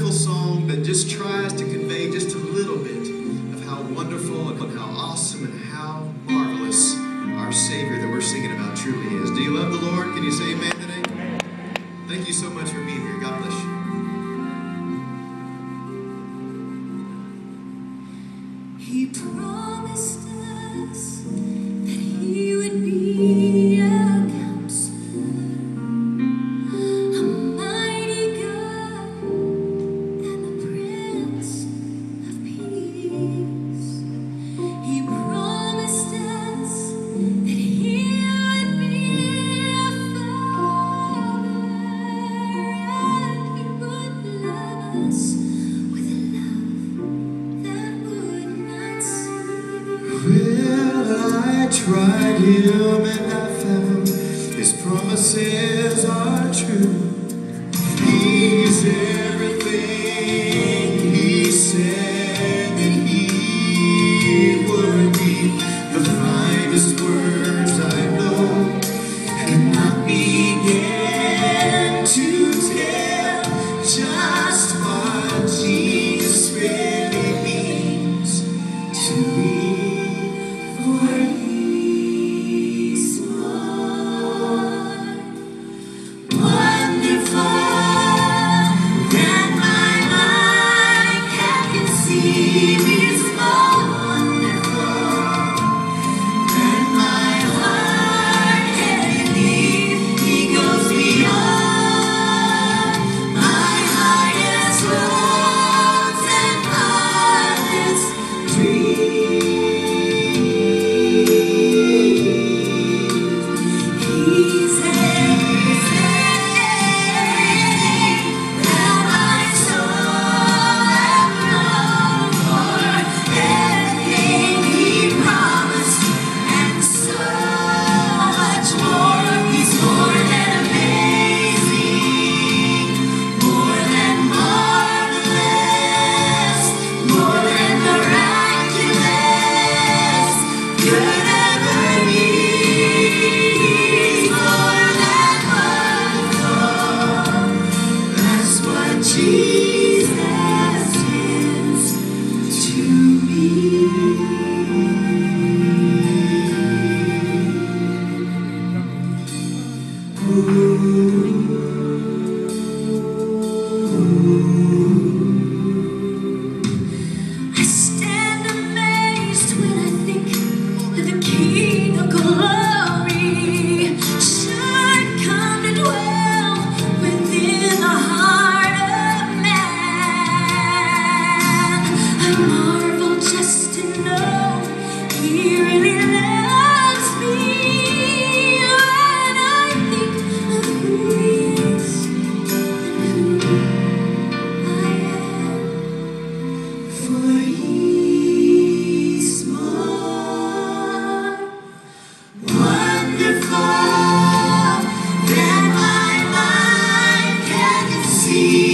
wonderful song that just tries to convey just a little bit of how wonderful and how awesome and how marvelous our Savior that we're singing about truly is. Do you love the Lord? Can you say amen today? Thank you so much for being here. God bless you. He promised us that He would be a counselor, a mighty God, and the Prince of Peace. He promised us that He would be a Father, and He would love us with a love that would not cease. Well, I tried Him and I found His promises are true. He's everything He said that He would be. The finest words I know cannot begin to tell just what Jesus really means to me. For He's more wonderful than my mind can conceive. He's more wonderful than my heart can believe. He goes beyond my highest hopes and fondest dreams. He's everything that my soul ever longed for, everything He promised, and so much more. He's more than amazing, more than marvelous, more than miraculous could ever be. He's more than wonderful. That's what Jesus is to me. I stand amazed when I think that the King of Glory should come to dwell within the heart of man. I marvel just to know He really loves me when I think of who He is and who I am. For He's more wonderful than my mind can conceive.